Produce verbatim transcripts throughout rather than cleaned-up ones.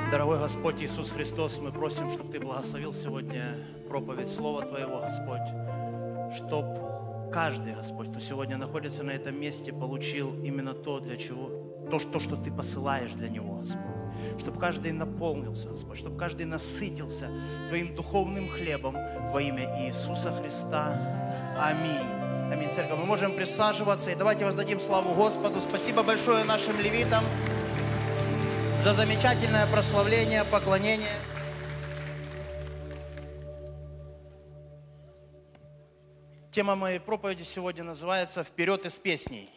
Дорогой Господь Иисус Христос, мы просим, чтобы Ты благословил сегодня проповедь Слова Твоего, Господь, чтобы каждый, Господь, кто сегодня находится на этом месте, получил именно то, для чего, то, что, что Ты посылаешь для него, Господь. Чтобы каждый наполнился, Господь, чтобы каждый насытился Твоим духовным хлебом во имя Иисуса Христа. Аминь. Аминь. Церковь, мы можем присаживаться, и давайте воздадим славу Господу. Спасибо большое нашим левитам за замечательное прославление, поклонение. Тема моей проповеди сегодня называется «Вперед из песней».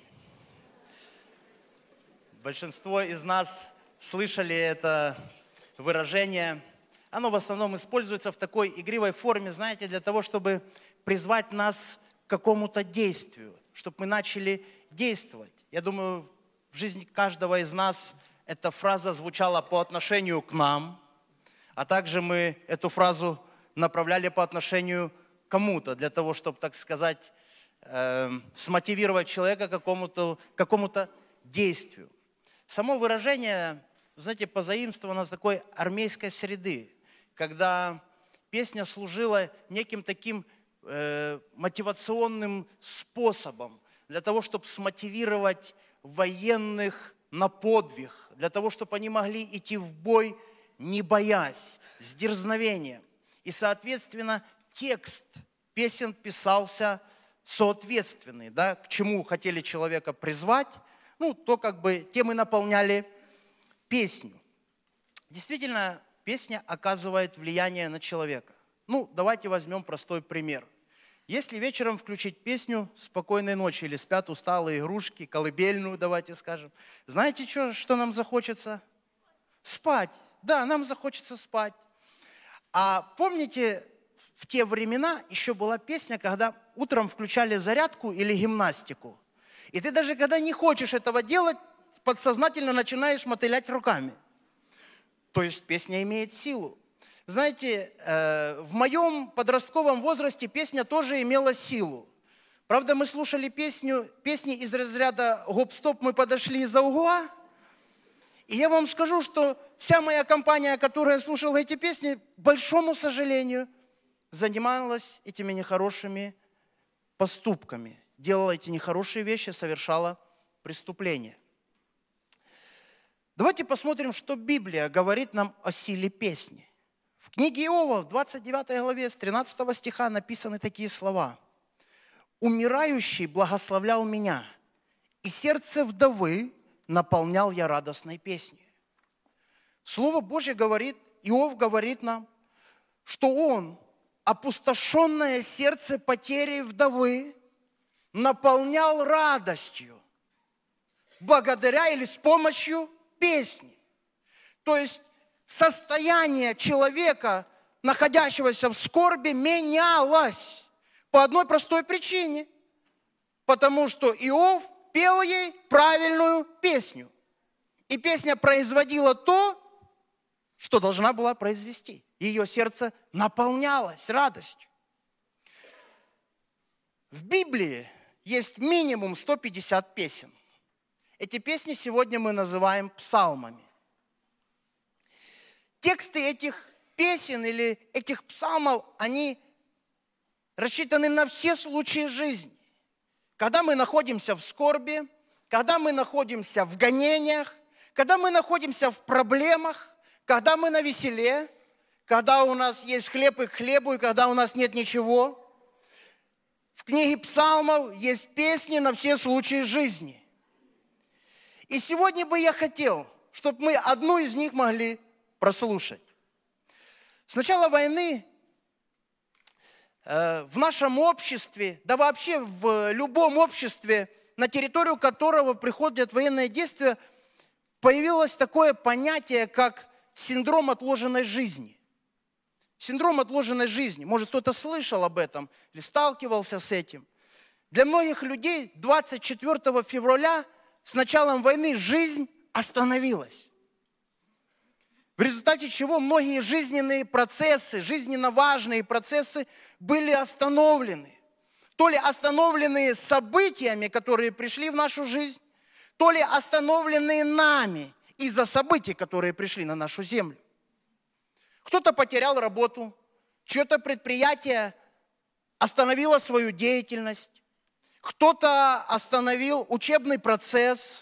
Большинство из нас слышали это выражение. Оно в основном используется в такой игривой форме, знаете, для того, чтобы призвать нас к какому-то действию, чтобы мы начали действовать. Я думаю, в жизни каждого из нас эта фраза звучала по отношению к нам, а также мы эту фразу направляли по отношению к кому-то, для того, чтобы, так сказать, э, смотивировать человека к какому-то, какому-то действию. Само выражение, знаете, позаимствовано с такой армейской среды, когда песня служила неким таким э, мотивационным способом для того, чтобы смотивировать военных на подвиг, для того, чтобы они могли идти в бой, не боясь, с дерзновением. И, соответственно, текст песен писался соответственный, да, к чему хотели человека призвать, ну, то как бы тем и наполняли песню. Действительно, песня оказывает влияние на человека. Ну, давайте возьмем простой пример. Если вечером включить песню «Спокойной ночи» или «Спят усталые игрушки», колыбельную, давайте скажем, знаете, что, что нам захочется? Спать. Да, нам захочется спать. А помните, в те времена еще была песня, когда утром включали зарядку или гимнастику. И ты даже когда не хочешь этого делать, подсознательно начинаешь мотылять руками. То есть песня имеет силу. Знаете, в моем подростковом возрасте песня тоже имела силу. Правда, мы слушали песню, песни из разряда «Гоп-стоп, мы подошли из-за угла». И я вам скажу, что вся моя компания, которая слушала эти песни, к большому сожалению, занималась этими нехорошими поступками. Делала эти нехорошие вещи, совершала преступления. Давайте посмотрим, что Библия говорит нам о силе песни. В книге Иова, в двадцать девятой главе, с тринадцатого стиха написаны такие слова. «Умирающий благословлял меня, и сердце вдовы наполнял я радостной песней». Слово Божье говорит, Иов говорит нам, что он, опустошенное сердце потерей вдовы, наполнял радостью, благодаря или с помощью песни. То есть состояние человека, находящегося в скорби, менялось по одной простой причине. Потому что Иов пел ей правильную песню. И песня производила то, что должна была произвести. Ее сердце наполнялось радостью. В Библии есть минимум сто пятьдесят песен. Эти песни сегодня мы называем псалмами. Тексты этих песен или этих псалмов, они рассчитаны на все случаи жизни. Когда мы находимся в скорби, когда мы находимся в гонениях, когда мы находимся в проблемах, когда мы на веселе, когда у нас есть хлеб и к хлебу, и когда у нас нет ничего. В книге псалмов есть песни на все случаи жизни. И сегодня бы я хотел, чтобы мы одну из них могли прослушать. С начала войны э, в нашем обществе, да вообще в любом обществе, на территорию которого приходят военные действия, появилось такое понятие, как синдром отложенной жизни. Синдром отложенной жизни. Может, кто-то слышал об этом или сталкивался с этим. Для многих людей двадцать четвёртого февраля с началом войны жизнь остановилась. В результате чего многие жизненные процессы, жизненно важные процессы были остановлены. То ли остановленные событиями, которые пришли в нашу жизнь, то ли остановленные нами из-за событий, которые пришли на нашу землю. Кто-то потерял работу, чье-то предприятие остановило свою деятельность, кто-то остановил учебный процесс.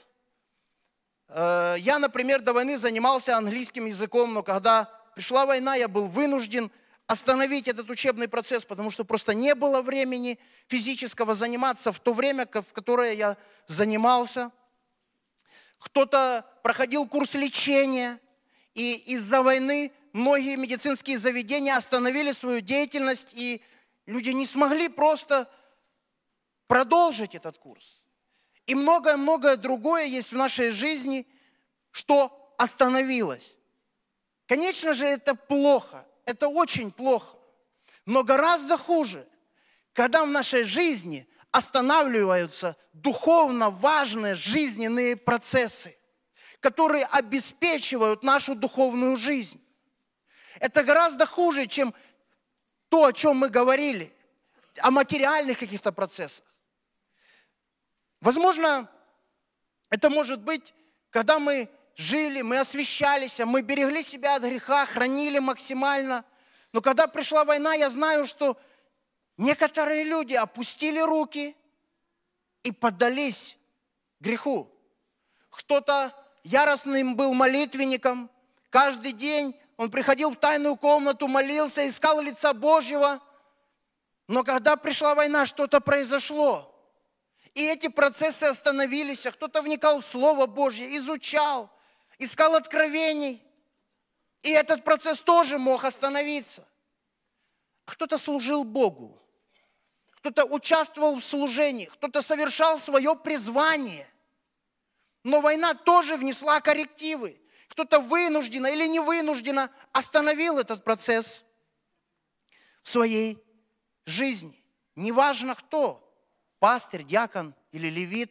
Я, например, до войны занимался английским языком, но когда пришла война, я был вынужден остановить этот учебный процесс, потому что просто не было времени физического заниматься в то время, в которое я занимался. Кто-то проходил курс лечения, и из-за войны многие медицинские заведения остановили свою деятельность, и люди не смогли просто продолжить этот курс. И многое-многое другое есть в нашей жизни, что остановилось. Конечно же, это плохо, это очень плохо, но гораздо хуже, когда в нашей жизни останавливаются духовно важные жизненные процессы, которые обеспечивают нашу духовную жизнь. Это гораздо хуже, чем то, о чем мы говорили, о материальных каких-то процессах. Возможно, это может быть, когда мы жили, мы освящались, мы берегли себя от греха, хранили максимально. Но когда пришла война, я знаю, что некоторые люди опустили руки и поддались греху. Кто-то яростным был молитвенником. Каждый день он приходил в тайную комнату, молился, искал лица Божьего. Но когда пришла война, что-то произошло. И эти процессы остановились, а кто-то вникал в Слово Божье, изучал, искал откровений. И этот процесс тоже мог остановиться. Кто-то служил Богу, кто-то участвовал в служении, кто-то совершал свое призвание. Но война тоже внесла коррективы. Кто-то вынужденно или невынужденно остановил этот процесс в своей жизни. Неважно кто. Пастырь, диакон или левит.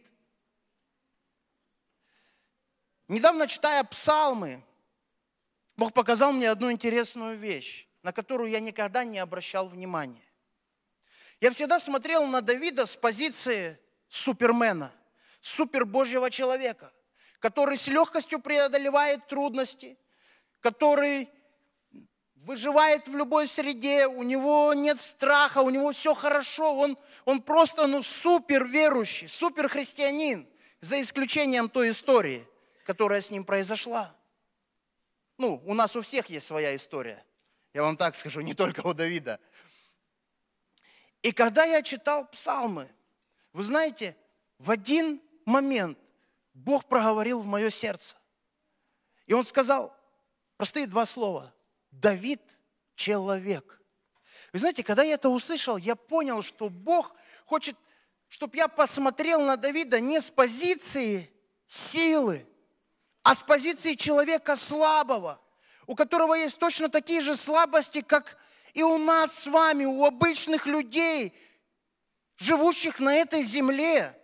Недавно, читая псалмы, Бог показал мне одну интересную вещь, на которую я никогда не обращал внимания. Я всегда смотрел на Давида с позиции супермена, супербожьего человека, который с легкостью преодолевает трудности, который выживает в любой среде, у него нет страха, у него все хорошо, он, он просто ну, супер верующий, супер христианин, за исключением той истории, которая с ним произошла. Ну, у нас у всех есть своя история, я вам так скажу, не только у Давида. И когда я читал псалмы, вы знаете, в один момент Бог проговорил в мое сердце. И Он сказал простые два слова. Давид – человек. Вы знаете, когда я это услышал, я понял, что Бог хочет, чтобы я посмотрел на Давида не с позиции силы, а с позиции человека слабого, у которого есть точно такие же слабости, как и у нас с вами, у обычных людей, живущих на этой земле.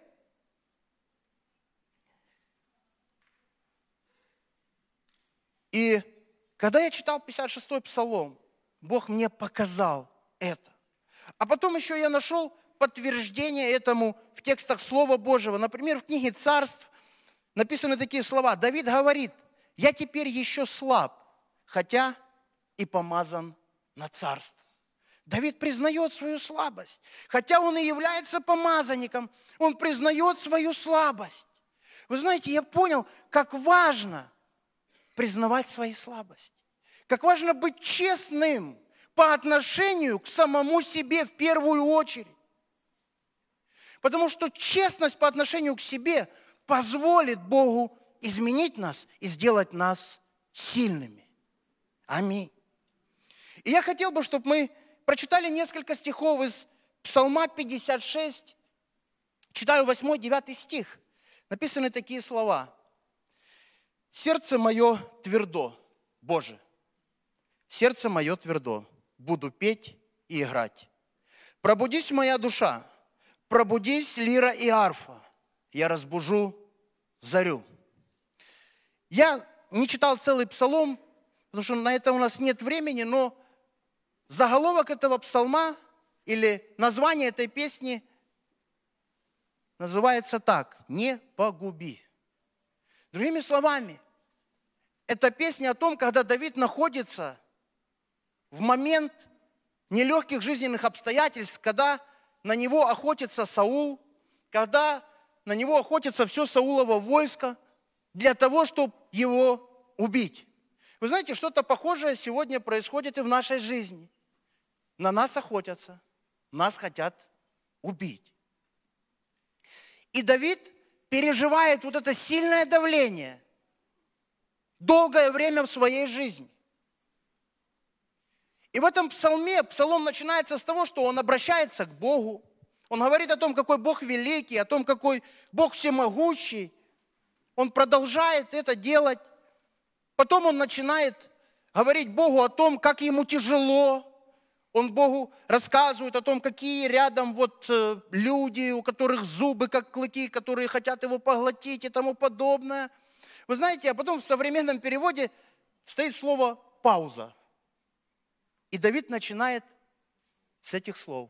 И когда я читал пятьдесят шестой псалом, Бог мне показал это. А потом еще я нашел подтверждение этому в текстах Слова Божьего. Например, в книге Царств написаны такие слова. Давид говорит, я теперь еще слаб, хотя и помазан на царство. Давид признает свою слабость. Хотя он и является помазанником, он признает свою слабость. Вы знаете, я понял, как важно признавать свои слабости. Как важно быть честным по отношению к самому себе в первую очередь. Потому что честность по отношению к себе позволит Богу изменить нас и сделать нас сильными. Аминь. И я хотел бы, чтобы мы прочитали несколько стихов из Псалма пятьдесят шесть. Читаю восьмой-девятый стих. Написаны такие слова. «Сердце мое твердо, Боже, сердце мое твердо, буду петь и играть. Пробудись, моя душа, пробудись, лира и арфа, я разбужу зарю». Я не читал целый псалом, потому что на это у нас нет времени, но заголовок этого псалма или название этой песни называется так: «Не погуби». Другими словами, это песня о том, когда Давид находится в момент нелегких жизненных обстоятельств, когда на него охотится Саул, когда на него охотится все Саулово войско для того, чтобы его убить. Вы знаете, что-то похожее сегодня происходит и в нашей жизни. На нас охотятся, нас хотят убить. И Давид переживает вот это сильное давление долгое время в своей жизни. И в этом псалме, псалом начинается с того, что он обращается к Богу. Он говорит о том, какой Бог великий, о том, какой Бог всемогущий. Он продолжает это делать. Потом он начинает говорить Богу о том, как ему тяжело. Он Богу рассказывает о том, какие рядом вот люди, у которых зубы как клыки, которые хотят его поглотить и тому подобное. Вы знаете, а потом в современном переводе стоит слово «пауза». И Давид начинает с этих слов.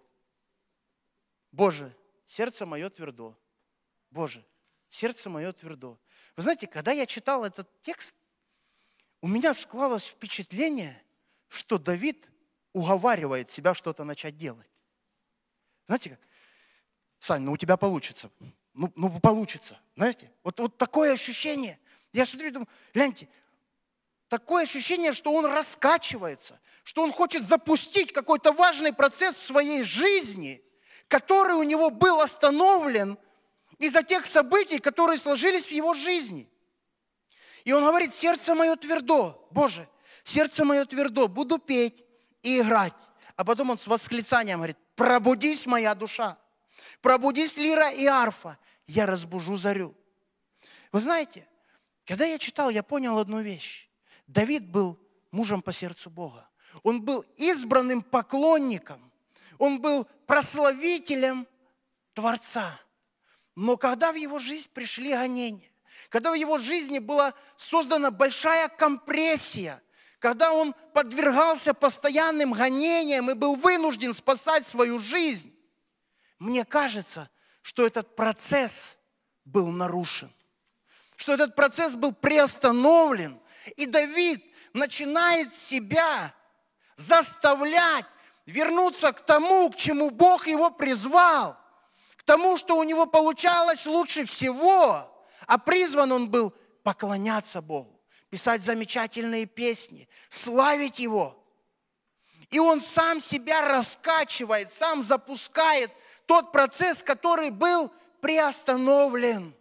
Боже, сердце мое твердо. Боже, сердце мое твердо. Вы знаете, когда я читал этот текст, у меня складывалось впечатление, что Давид уговаривает себя что-то начать делать. Знаете как? Сань, ну у тебя получится. Ну, ну получится. Знаете? Вот, вот такое ощущение. Я смотрю и думаю, гляньте, такое ощущение, что он раскачивается, что он хочет запустить какой-то важный процесс в своей жизни, который у него был остановлен из-за тех событий, которые сложились в его жизни. И он говорит, сердце мое твердо, Боже, сердце мое твердо, буду петь и играть. А потом он с восклицанием говорит, пробудись, моя душа, пробудись, лира и арфа, я разбужу зарю. Вы знаете, когда я читал, я понял одну вещь. Давид был мужем по сердцу Бога. Он был избранным поклонником. Он был прославителем Творца. Но когда в его жизнь пришли гонения, когда в его жизни была создана большая компрессия, когда он подвергался постоянным гонениям и был вынужден спасать свою жизнь, мне кажется, что этот процесс был нарушен, что этот процесс был приостановлен, и Давид начинает себя заставлять вернуться к тому, к чему Бог его призвал, к тому, что у него получалось лучше всего, а призван он был поклоняться Богу, писать замечательные песни, славить Его. И он сам себя раскачивает, сам запускает тот процесс, который был приостановлен.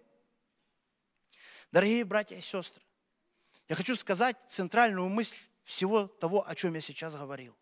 Дорогие братья и сестры, я хочу сказать центральную мысль всего того, о чем я сейчас говорил.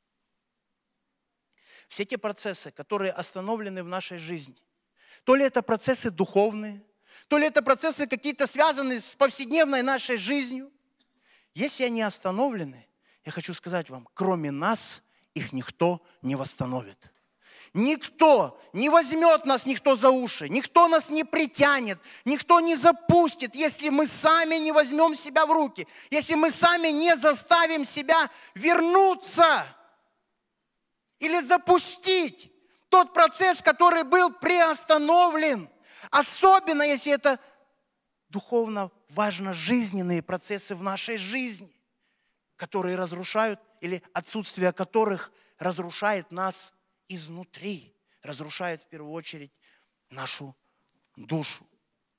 Все те процессы, которые остановлены в нашей жизни, то ли это процессы духовные, то ли это процессы какие-то связанные с повседневной нашей жизнью, если они остановлены, я хочу сказать вам, кроме нас их никто не восстановит. Никто не возьмет нас, никто за уши, никто нас не притянет, никто не запустит, если мы сами не возьмем себя в руки, если мы сами не заставим себя вернуться или запустить тот процесс, который был приостановлен. Особенно, если это духовно важно жизненные процессы в нашей жизни, которые разрушают или отсутствие которых разрушает нас изнутри, разрушает в первую очередь нашу душу.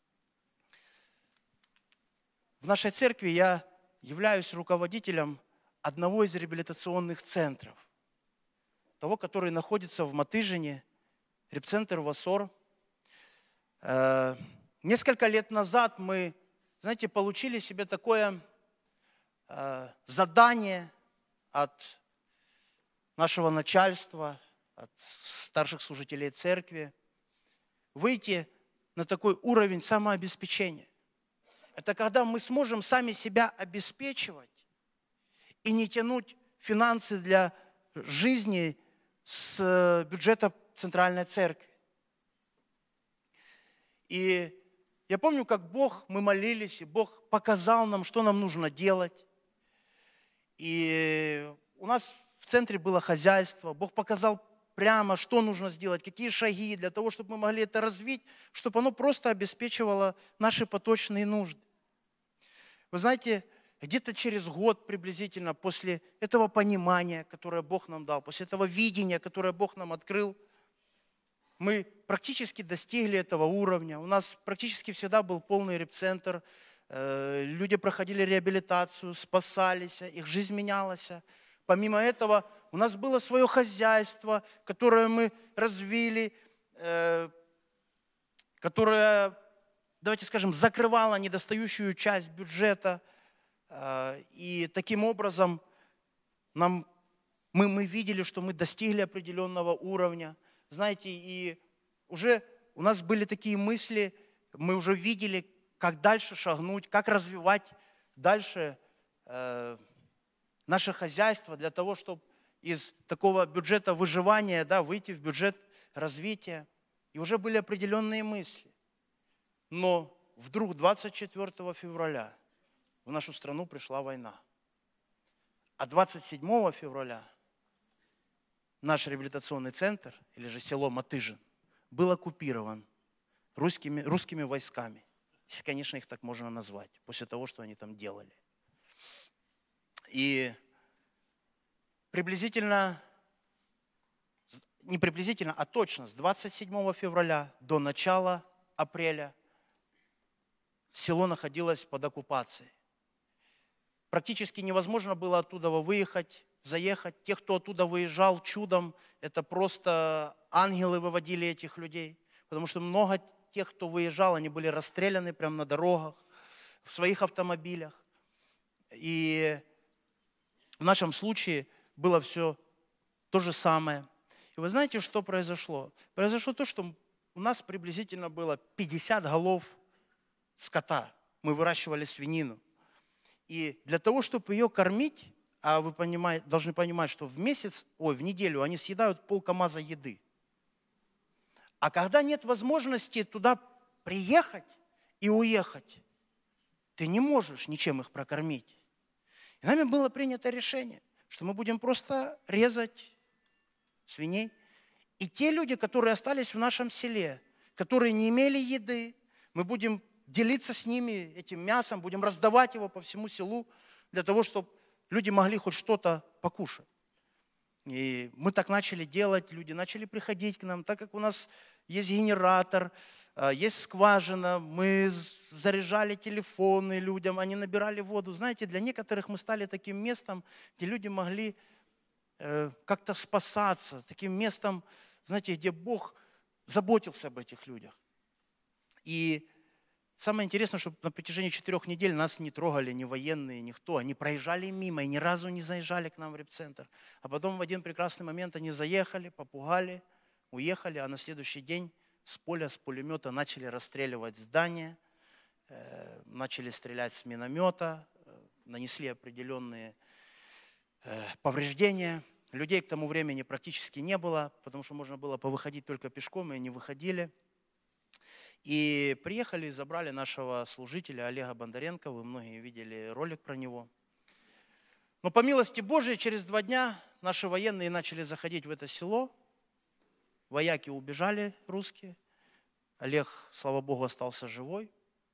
В нашей церкви я являюсь руководителем одного из реабилитационных центров, того, который находится в Матыжине, репцентр ВАСОР. Несколько лет назад мы, знаете, получили себе такое задание от нашего начальства, от старших служителей церкви, выйти на такой уровень самообеспечения. Это когда мы сможем сами себя обеспечивать и не тянуть финансы для жизни с бюджета центральной церкви. И я помню, как Бог, мы молились, и Бог показал нам, что нам нужно делать. И у нас в центре было хозяйство. Бог показал прямо, что нужно сделать, какие шаги для того, чтобы мы могли это развить, чтобы оно просто обеспечивало наши поточные нужды. Вы знаете, где-то через год приблизительно после этого понимания, которое Бог нам дал, после этого видения, которое Бог нам открыл, мы практически достигли этого уровня. У нас практически всегда был полный репцентр. Люди проходили реабилитацию, спасались, их жизнь менялась. Помимо этого, у нас было свое хозяйство, которое мы развили, которое, давайте скажем, закрывало недостающую часть бюджета. И таким образом нам, мы, мы видели, что мы достигли определенного уровня. Знаете, и уже у нас были такие мысли, мы уже видели, как дальше шагнуть, как развивать дальше э, наше хозяйство для того, чтобы из такого бюджета выживания, да, выйти в бюджет развития. И уже были определенные мысли. Но вдруг двадцать четвёртого февраля в нашу страну пришла война. А двадцать седьмого февраля наш реабилитационный центр, или же село Матыжин, был оккупирован русскими, русскими войсками. Если, конечно, их так можно назвать, после того, что они там делали. И приблизительно, не приблизительно, а точно с двадцать седьмого февраля до начала апреля село находилось под оккупацией. Практически невозможно было оттуда выехать, заехать. Тех, кто оттуда выезжал чудом, это просто ангелы выводили этих людей. Потому что много тех, кто выезжал, они были расстреляны прямо на дорогах, в своих автомобилях. И в нашем случае было все то же самое. И вы знаете, что произошло? Произошло то, что у нас приблизительно было пятьдесят голов скота. Мы выращивали свинину. И для того, чтобы ее кормить, а вы понимаете, должны понимать, что в месяц, ой, в неделю они съедают полкамаза еды. А когда нет возможности туда приехать и уехать, ты не можешь ничем их прокормить. И нами было принято решение, что мы будем просто резать свиней. И те люди, которые остались в нашем селе, которые не имели еды, мы будем делиться с ними этим мясом, будем раздавать его по всему селу, для того, чтобы люди могли хоть что-то покушать. И мы так начали делать, люди начали приходить к нам, так как у нас есть генератор, есть скважина, мы заряжали телефоны людям, они набирали воду. Знаете, для некоторых мы стали таким местом, где люди могли как-то спасаться, таким местом, знаете, где Бог заботился об этих людях. И самое интересное, что на протяжении четырех недель нас не трогали ни военные, никто. Они проезжали мимо и ни разу не заезжали к нам в репцентр. А потом в один прекрасный момент они заехали, попугали, уехали, а на следующий день с поля, с пулемета начали расстреливать здания, э, начали стрелять с миномета, э, нанесли определенные э, повреждения. Людей к тому времени практически не было, потому что можно было повыходить только пешком, и они выходили. И приехали и забрали нашего служителя Олега Бондаренко. Вы многие видели ролик про него. Но по милости Божией через два дня наши военные начали заходить в это село. Вояки убежали русские. Олег, слава Богу, остался живой.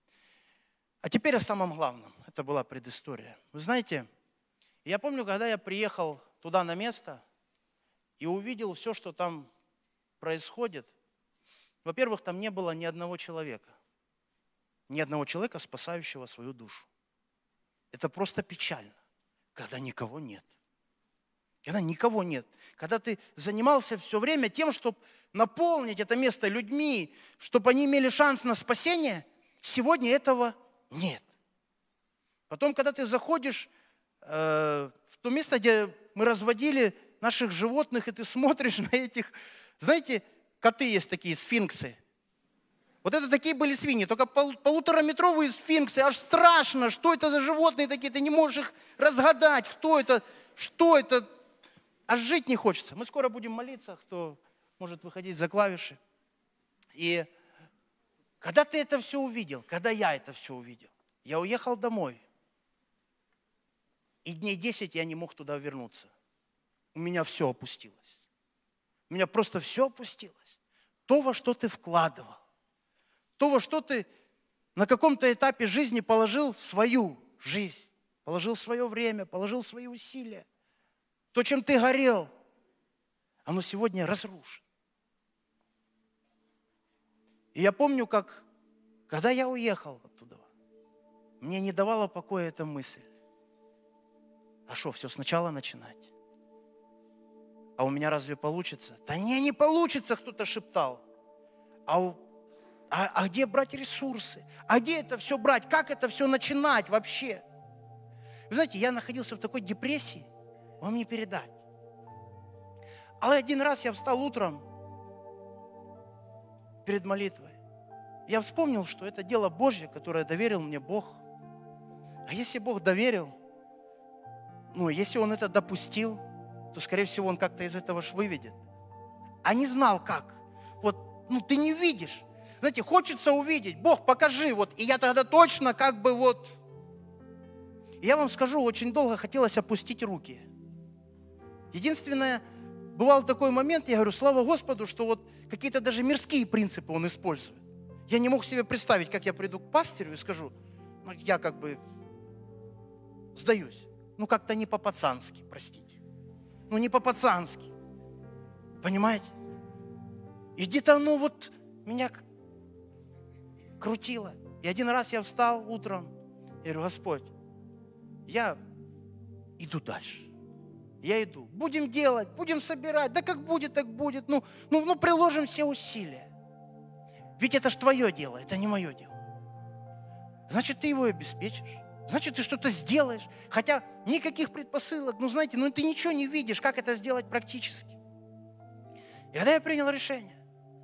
А теперь о самом главном. Это была предыстория. Вы знаете, я помню, когда я приехал туда на место и увидел все, что там происходит. Во-первых, там не было ни одного человека. Ни одного человека, спасающего свою душу. Это просто печально, когда никого нет. Когда никого нет. Когда ты занимался все время тем, чтобы наполнить это место людьми, чтобы они имели шанс на спасение, сегодня этого нет. Потом, когда ты заходишь э, в то место, где мы разводили наших животных, и ты смотришь на этих, знаете, коты есть такие, сфинксы. Вот это такие были свиньи, только пол, полутораметровые сфинксы. Аж страшно, что это за животные такие, ты не можешь их разгадать, кто это, что это. Аж жить не хочется. Мы скоро будем молиться, кто может выходить за клавиши. И когда ты это все увидел, когда я это все увидел, я уехал домой. И дней десять я не мог туда вернуться. У меня все опустилось. У меня просто все опустилось. То, во что ты вкладывал, то, во что ты на каком-то этапе жизни положил свою жизнь, положил свое время, положил свои усилия. То, чем ты горел, оно сегодня разрушено. И я помню, как, когда я уехал оттуда, мне не давала покоя эта мысль. А что, все сначала начинать? А у меня разве получится? Да не, не получится, кто-то шептал. А, у, а, а где брать ресурсы? А где это все брать? Как это все начинать вообще? Вы знаете, я находился в такой депрессии, вам не передать. А один раз я встал утром перед молитвой. Я вспомнил, что это дело Божье, которое доверил мне Бог. А если Бог доверил, ну, если Он это допустил, то, скорее всего, Он как-то из этого ж выведет. А не знал как. Вот, ну, ты не видишь. Знаете, хочется увидеть. Бог, покажи. Вот, и я тогда точно как бы вот... И я вам скажу, очень долго хотелось опустить руки. Единственное, бывал такой момент, я говорю, слава Господу, что вот какие-то даже мирские принципы Он использует. Я не мог себе представить, как я приду к пастырю и скажу, ну, я как бы сдаюсь. Ну, как-то не по-пацански, простите. Ну, не по-пацански. Понимаете? И где-то оно вот меня крутило. И один раз я встал утром, я говорю, Господь, я иду дальше. Я иду. Будем делать, будем собирать. Да как будет, так будет. Ну, ну, ну приложим все усилия. Ведь это ж твое дело, это не мое дело. Значит, ты его обеспечишь. Значит, ты что-то сделаешь. Хотя никаких предпосылок. Ну, знаете, ну ты ничего не видишь, как это сделать практически. И когда я принял решение,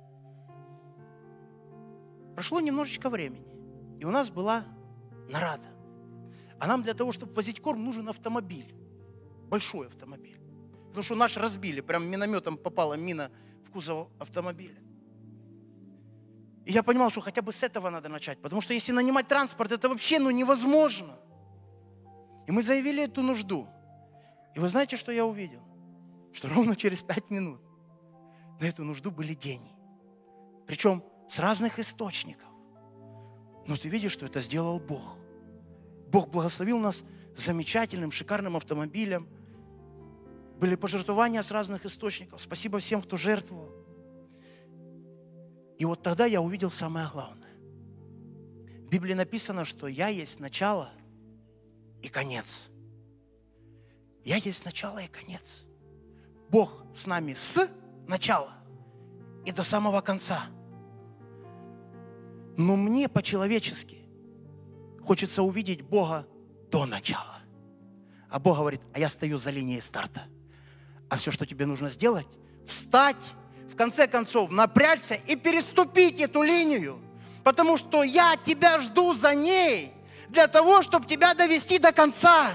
прошло немножечко времени. И у нас была нарада. А нам для того, чтобы возить корм, нужен автомобиль. Большой автомобиль. Потому что наш разбили. Прям минометом попала мина в кузов автомобиля. И я понимал, что хотя бы с этого надо начать. Потому что если нанимать транспорт, это вообще ну, невозможно. И мы заявили эту нужду. И вы знаете, что я увидел? Что ровно через пять минут на эту нужду были деньги. Причем с разных источников. Но ты видишь, что это сделал Бог. Бог благословил нас замечательным, шикарным автомобилем. Были пожертвования с разных источников. Спасибо всем, кто жертвовал. И вот тогда я увидел самое главное. В Библии написано, что я есть начало и конец. Я есть начало и конец. Бог с нами с начала и до самого конца. Но мне по-человечески хочется увидеть Бога до начала. А Бог говорит, а я стою за линией старта. А все, что тебе нужно сделать, встать, в конце концов, напрячься и переступить эту линию. Потому что я тебя жду за ней для того, чтобы тебя довести до конца.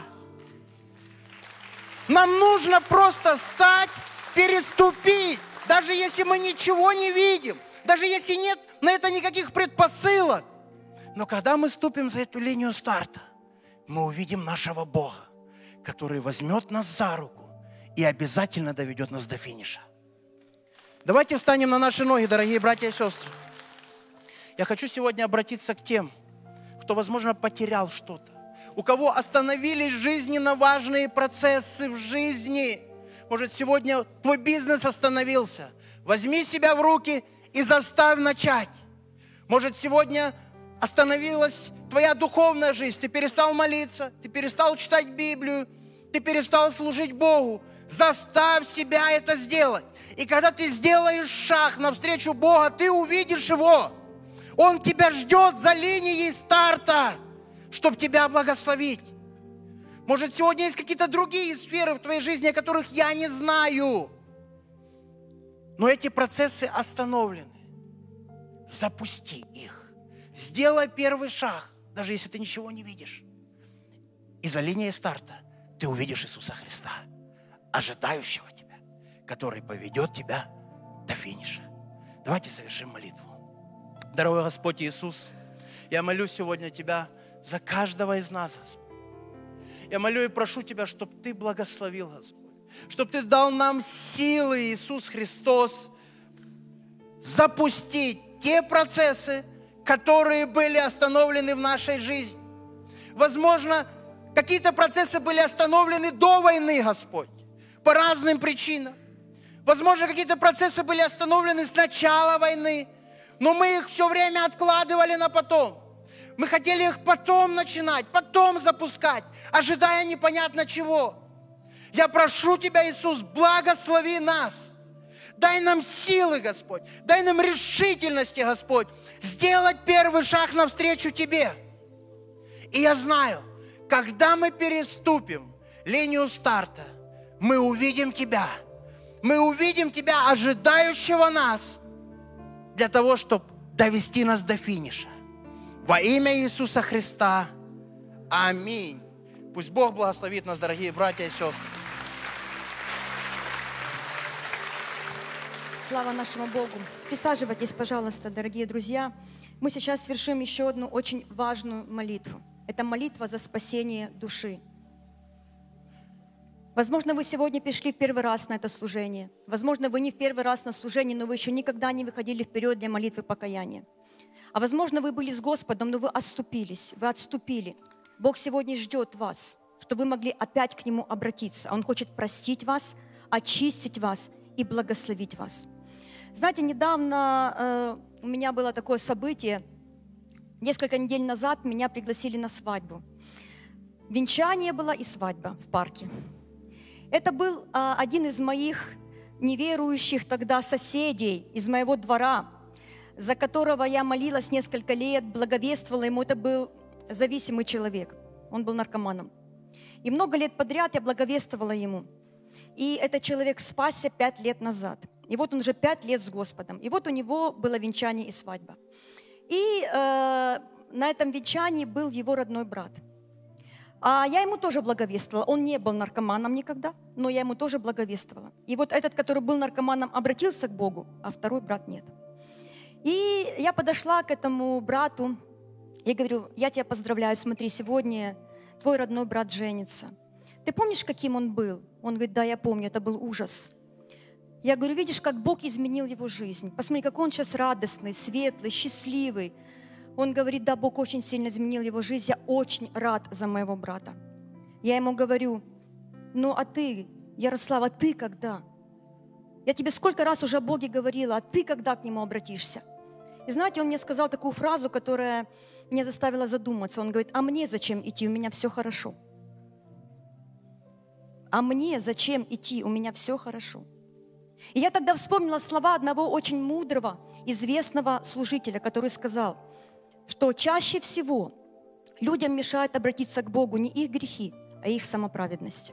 Нам нужно просто встать, переступить. Даже если мы ничего не видим, даже если нет на это никаких предпосылок. Но когда мы ступим за эту линию старта, мы увидим нашего Бога, который возьмет нас за руку и обязательно доведет нас до финиша. Давайте встанем на наши ноги, дорогие братья и сестры. Я хочу сегодня обратиться к тем, кто, возможно, потерял что-то, у кого остановились жизненно важные процессы в жизни. Может, сегодня твой бизнес остановился. Возьми себя в руки и заставь начать. Может, сегодня остановилась твоя духовная жизнь. Ты перестал молиться, ты перестал читать Библию, ты перестал служить Богу. Заставь себя это сделать. И когда ты сделаешь шаг навстречу Бога, ты увидишь Его. Он тебя ждет за линией старта, чтобы тебя благословить. Может, сегодня есть какие-то другие сферы в твоей жизни, о которых я не знаю. Но эти процессы остановлены. Запусти их. Сделай первый шаг, даже если ты ничего не видишь. И за линией старта ты увидишь Иисуса Христа, ожидающего тебя, который поведет тебя до финиша. Давайте совершим молитву. Дорогой Господь Иисус, я молю сегодня Тебя за каждого из нас, Господь. Я молю и прошу Тебя, чтобы Ты благословил, Господь, чтобы Ты дал нам силы, Иисус Христос, запустить те процессы, которые были остановлены в нашей жизни. Возможно, Какие-то процессы были остановлены до войны, Господь, по разным причинам. Возможно, какие-то процессы были остановлены с начала войны, но мы их все время откладывали на потом. Мы хотели их потом начинать, потом запускать, ожидая непонятно чего. Я прошу Тебя, Иисус, благослови нас. Дай нам силы, Господь, дай нам решительности, Господь, сделать первый шаг навстречу Тебе. И я знаю, когда мы переступим линию старта, мы увидим Тебя. Мы увидим Тебя, ожидающего нас, для того, чтобы довести нас до финиша. Во имя Иисуса Христа. Аминь. Пусть Бог благословит нас, дорогие братья и сестры. Слава нашему Богу. Присаживайтесь, пожалуйста, дорогие друзья. Мы сейчас совершим еще одну очень важную молитву. Это молитва за спасение души. Возможно, вы сегодня пришли в первый раз на это служение. Возможно, вы не в первый раз на служении, но вы еще никогда не выходили вперед для молитвы покаяния. А возможно, вы были с Господом, но вы отступились, вы отступили. Бог сегодня ждет вас, чтобы вы могли опять к Нему обратиться. Он хочет простить вас, очистить вас и благословить вас. Знаете, недавно э, у меня было такое событие. Несколько недель назад меня пригласили на свадьбу. Венчание было и свадьба в парке. Это был э, один из моих неверующих тогда соседей из моего двора, за которого я молилась несколько лет, благовествовала ему. Это был зависимый человек, он был наркоманом. И много лет подряд я благовествовала ему. И этот человек спасся пять лет назад. И вот он уже пять лет с Господом. И вот у него было венчание и свадьба. И э, на этом венчании был его родной брат. А я ему тоже благовествовала. Он не был наркоманом никогда, но я ему тоже благовествовала. И вот этот, который был наркоманом, обратился к Богу, а второй брат нет. И я подошла к этому брату, я говорю: я тебя поздравляю, смотри, сегодня твой родной брат женится. Ты помнишь, каким он был? Он говорит: да, я помню, это был ужас. Я говорю: видишь, как Бог изменил его жизнь. Посмотри, как он сейчас радостный, светлый, счастливый. Он говорит: да, Бог очень сильно изменил его жизнь, я очень рад за моего брата. Я ему говорю: ну а ты, Ярослава, ты когда? Я тебе сколько раз уже о Боге говорила, а ты когда к Нему обратишься? И знаете, он мне сказал такую фразу, которая меня заставила задуматься. Он говорит: а мне зачем идти, у меня все хорошо. А мне зачем идти, у меня все хорошо. И я тогда вспомнила слова одного очень мудрого, известного служителя, который сказал, что чаще всего людям мешает обратиться к Богу не их грехи, а их самоправедность.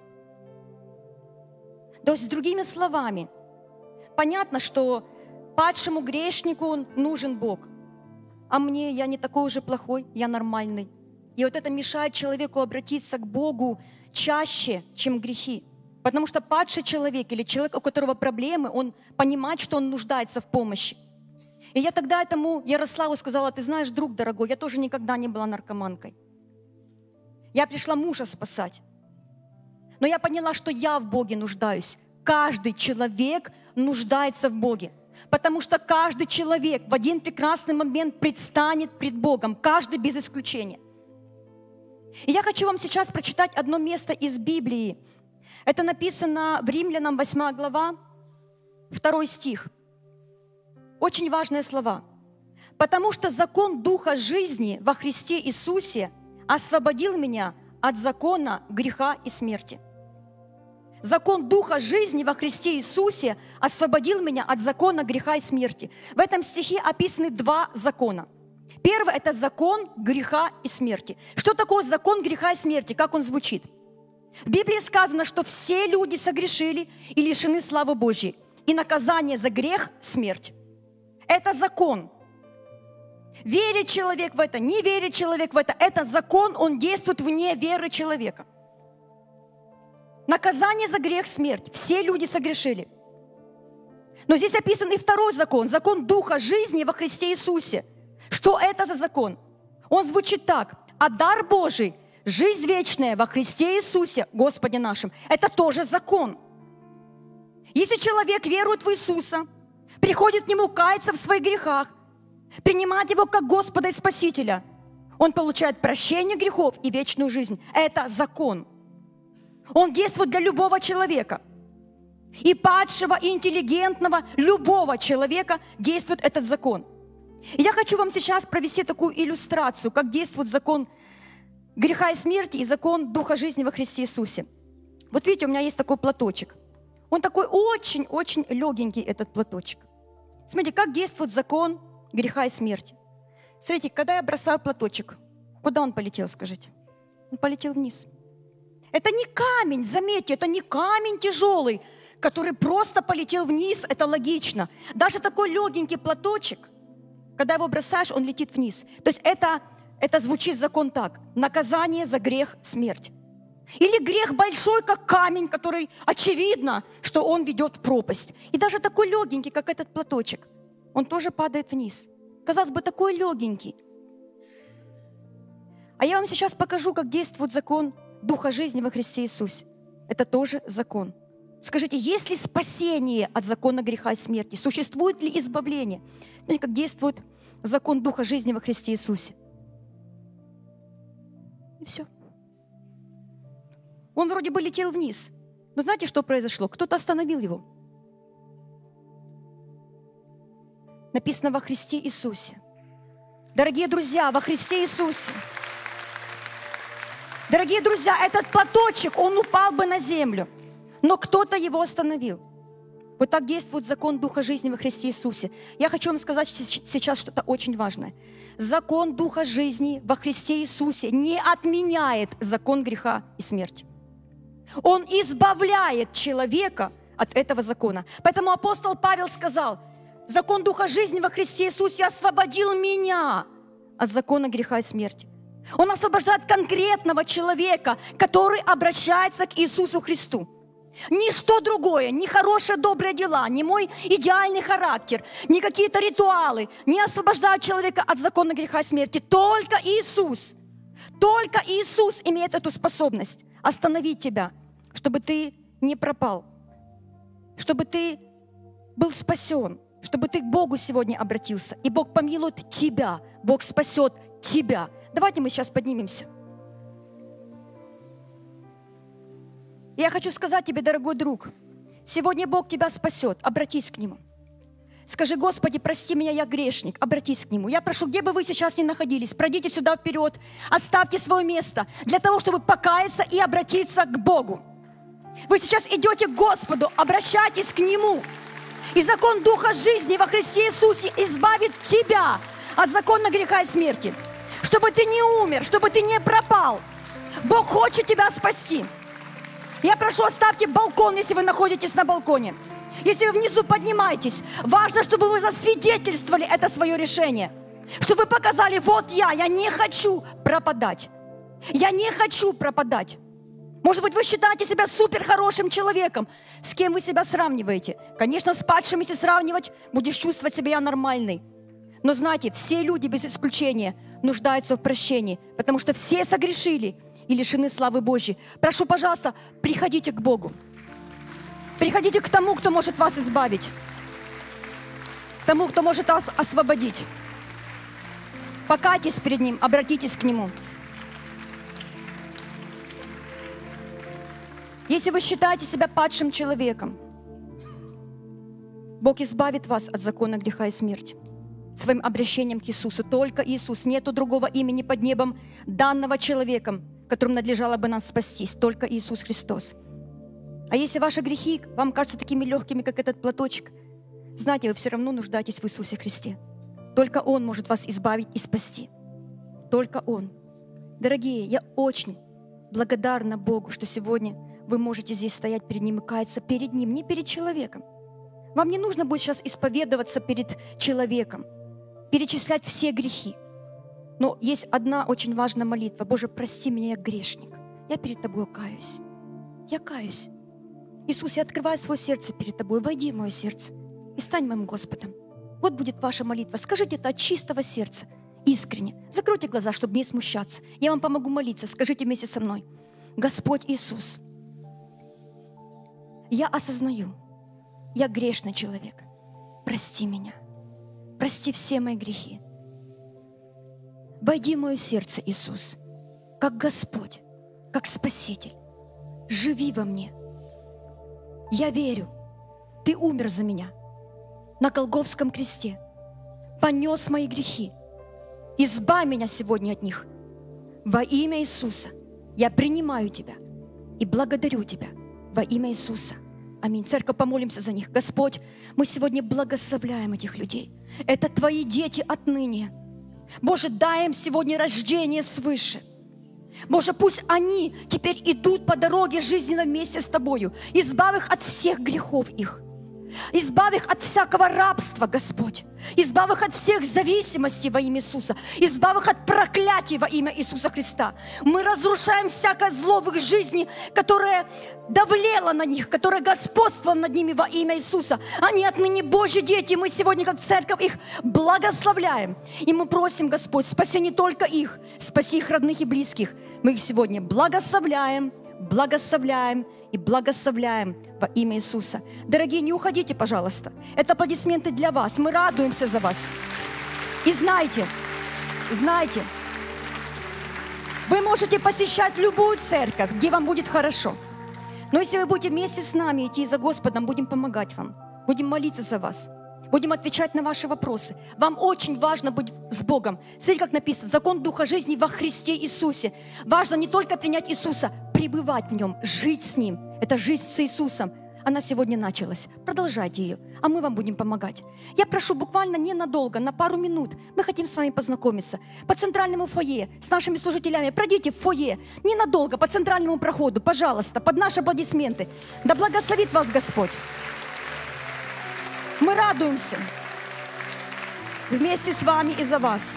То есть, другими словами, понятно, что падшему грешнику нужен Бог, а мне, я не такой уже плохой, я нормальный. И вот это мешает человеку обратиться к Богу чаще, чем грехи. Потому что падший человек или человек, у которого проблемы, он понимает, что он нуждается в помощи. И я тогда этому Ярославу сказала: ты знаешь, друг дорогой, я тоже никогда не была наркоманкой. Я пришла мужа спасать. Но я поняла, что я в Боге нуждаюсь. Каждый человек нуждается в Боге. Потому что каждый человек в один прекрасный момент предстанет пред Богом. Каждый без исключения. И я хочу вам сейчас прочитать одно место из Библии. Это написано в Римлянам восьмая глава, второй стих. Очень важные слова. «Потому что закон Духа жизни во Христе Иисусе освободил меня от закона греха и смерти». Закон Духа жизни во Христе Иисусе освободил меня от закона греха и смерти. В этом стихе описаны два закона. Первый – это закон греха и смерти. Что такое закон греха и смерти? Как он звучит? В Библии сказано, что все люди согрешили и лишены славы Божьей. И наказание за грех – смерть. Это закон. Верит человек в это, не верит человек в это. Это закон, он действует вне веры человека. Наказание за грех – смерть. Все люди согрешили. Но здесь описан и второй закон. Закон Духа жизни во Христе Иисусе. Что это за закон? Он звучит так. А дар Божий – жизнь вечная во Христе Иисусе, Господе нашим. Это тоже закон. Если человек верует в Иисуса, приходит к Нему каяться в своих грехах, принимает Его как Господа и Спасителя, Он получает прощение грехов и вечную жизнь. Это закон. Он действует для любого человека. И падшего, и интеллигентного, любого человека действует этот закон. И я хочу вам сейчас провести такую иллюстрацию, как действует закон греха и смерти и закон Духа жизни во Христе Иисусе. Вот видите, у меня есть такой платочек. Он такой очень-очень легенький, этот платочек. Смотрите, как действует закон греха и смерти. Смотрите, когда я бросаю платочек, куда он полетел, скажите? Он полетел вниз. Это не камень, заметьте, это не камень тяжелый, который просто полетел вниз, это логично. Даже такой легенький платочек, когда его бросаешь, он летит вниз. То есть это, это звучит закон так. Наказание за грех – смерть. Или грех большой, как камень, который очевидно, что он ведет в пропасть. И даже такой легенький, как этот платочек, он тоже падает вниз. Казалось бы, такой легенький. А я вам сейчас покажу, как действует закон Духа жизни во Христе Иисусе. Это тоже закон. Скажите, есть ли спасение от закона греха и смерти? Существует ли избавление? Смотрите, как действует закон Духа жизни во Христе Иисусе. И все. Он вроде бы летел вниз. Но знаете, что произошло? Кто-то остановил его. Написано во Христе Иисусе. Дорогие друзья, во Христе Иисусе. Дорогие друзья, этот платочек, он упал бы на землю. Но кто-то его остановил. Вот так действует закон Духа жизни во Христе Иисусе. Я хочу вам сказать сейчас что-то очень важное. Закон Духа жизни во Христе Иисусе не отменяет закон греха и смерти. Он избавляет человека от этого закона. Поэтому апостол Павел сказал, закон Духа жизни во Христе Иисусе освободил меня от закона греха и смерти. Он освобождает конкретного человека, который обращается к Иисусу Христу. Ничто другое, ни хорошие добрые дела, ни мой идеальный характер, ни какие-то ритуалы не освобождают человека от закона греха и смерти. Только Иисус, только Иисус имеет эту способность остановить тебя, чтобы ты не пропал, чтобы ты был спасен, чтобы ты к Богу сегодня обратился. И Бог помилует тебя, Бог спасет тебя. Давайте мы сейчас поднимемся. Я хочу сказать тебе, дорогой друг, сегодня Бог тебя спасет, обратись к Нему. Скажи, Господи, прости меня, я грешник, обратись к Нему. Я прошу, где бы вы сейчас ни находились, пройдите сюда вперед, оставьте свое место для того, чтобы покаяться и обратиться к Богу. Вы сейчас идете к Господу, обращайтесь к Нему. И закон Духа жизни во Христе Иисусе избавит тебя от закона греха и смерти. Чтобы ты не умер, чтобы ты не пропал. Бог хочет тебя спасти. Я прошу, оставьте балкон, если вы находитесь на балконе. Если вы внизу поднимаетесь, важно, чтобы вы засвидетельствовали это свое решение. Чтобы вы показали, вот я, я не хочу пропадать. Я не хочу пропадать. Может быть, вы считаете себя супер хорошим человеком. С кем вы себя сравниваете? Конечно, с падшими если сравнивать, будешь чувствовать себя нормальной. Но знаете, все люди без исключения нуждаются в прощении, потому что все согрешили и лишены славы Божьей. Прошу, пожалуйста, приходите к Богу. Приходите к тому, кто может вас избавить. К тому, кто может вас освободить. Покайтесь перед Ним, обратитесь к Нему. Если вы считаете себя падшим человеком, Бог избавит вас от закона греха и смерти своим обращением к Иисусу. Только Иисус. Нету другого имени под небом, данного человеком, которым надлежало бы нас спастись. Только Иисус Христос. А если ваши грехи вам кажутся такими легкими, как этот платочек, знайте, вы все равно нуждаетесь в Иисусе Христе. Только Он может вас избавить и спасти. Только Он. Дорогие, я очень благодарна Богу, что сегодня вы можете здесь стоять перед Ним и каяться перед Ним, не перед человеком. Вам не нужно будет сейчас исповедоваться перед человеком, перечислять все грехи. Но есть одна очень важная молитва. Боже, прости меня, я грешник. Я перед Тобой каюсь. Я каюсь. Иисус, я открываю свое сердце перед Тобой. Войди в мое сердце и стань моим Господом. Вот будет ваша молитва. Скажите это от чистого сердца, искренне. Закройте глаза, чтобы не смущаться. Я вам помогу молиться. Скажите вместе со мной. Господь Иисус, я осознаю, я грешный человек. Прости меня. Прости все мои грехи. войди в мое сердце, Иисус, как Господь, как Спаситель. Живи во мне. Я верю, Ты умер за меня на Голгофском кресте, понес мои грехи. Избавь меня сегодня от них. Во имя Иисуса я принимаю Тебя и благодарю Тебя во имя Иисуса. Аминь. Церковь, помолимся за них. Господь, мы сегодня благословляем этих людей. Это Твои дети отныне. Боже, дай им сегодня рождение свыше. Боже, пусть они теперь идут по дороге жизненно вместе с Тобою. Избавь их от всех грехов их. Избавь их от всякого рабства, Господь. Избавь их от всех зависимостей во имя Иисуса. Избавь их от проклятий во имя Иисуса Христа. Мы разрушаем всякое зло в их жизни, которое давлело на них, которое господствовало над ними во имя Иисуса. Они отныне Божьи дети. Мы сегодня, как церковь, их благословляем. И мы просим, Господь, спаси не только их, спаси их родных и близких. Мы их сегодня благословляем, благословляем и благословляем во имя Иисуса. Дорогие, не уходите, пожалуйста. Это аплодисменты для вас. Мы радуемся за вас. И знайте, знайте, вы можете посещать любую церковь, где вам будет хорошо. Но если вы будете вместе с нами идти за Господом, будем помогать вам, будем молиться за вас, будем отвечать на ваши вопросы. Вам очень важно быть с Богом. Смотрите, как написано, закон Духа жизни во Христе Иисусе. Важно не только принять Иисуса, пребывать в Нем, жить с Ним. Это жизнь с Иисусом. Она сегодня началась. Продолжайте ее, а мы вам будем помогать. Я прошу буквально ненадолго, на пару минут. Мы хотим с вами познакомиться. По центральному фойе, с нашими служителями. Пройдите в фойе, ненадолго, по центральному проходу, пожалуйста, под наши аплодисменты. Да благословит вас Господь. Мы радуемся вместе с вами и за вас.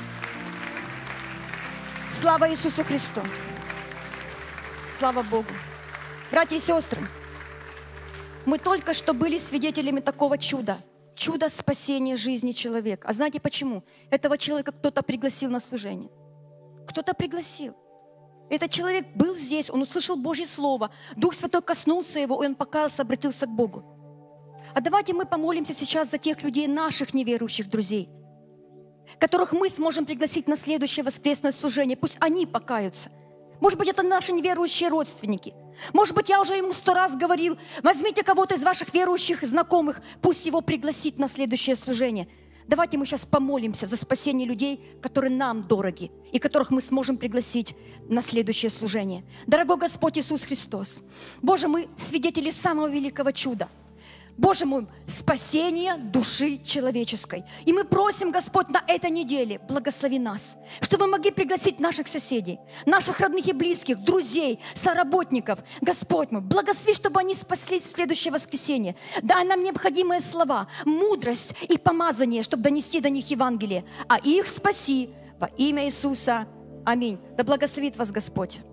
Слава Иисусу Христу! Слава Богу! Братья и сестры, мы только что были свидетелями такого чуда. Чудо спасения жизни человека. А знаете почему? Этого человека кто-то пригласил на служение. Кто-то пригласил. Этот человек был здесь, он услышал Божье Слово. Дух Святой коснулся его, и он покаялся, обратился к Богу. А давайте мы помолимся сейчас за тех людей, наших неверующих друзей, которых мы сможем пригласить на следующее воскресное служение. Пусть они покаются. Может быть, это наши неверующие родственники. Может быть, я уже ему сто раз говорил, возьмите кого-то из ваших верующих знакомых, пусть его пригласит на следующее служение. Давайте мы сейчас помолимся за спасение людей, которые нам дороги, и которых мы сможем пригласить на следующее служение. Дорогой Господь Иисус Христос, Боже, мы свидетели самого великого чуда. Боже мой, спасение души человеческой. И мы просим, Господь, на этой неделе благослови нас, чтобы мы могли пригласить наших соседей, наших родных и близких, друзей, соработников. Господь мой, благослови, чтобы они спаслись в следующее воскресенье. Дай нам необходимые слова, мудрость и помазание, чтобы донести до них Евангелие. А их спаси во имя Иисуса. Аминь. Да благословит вас Господь.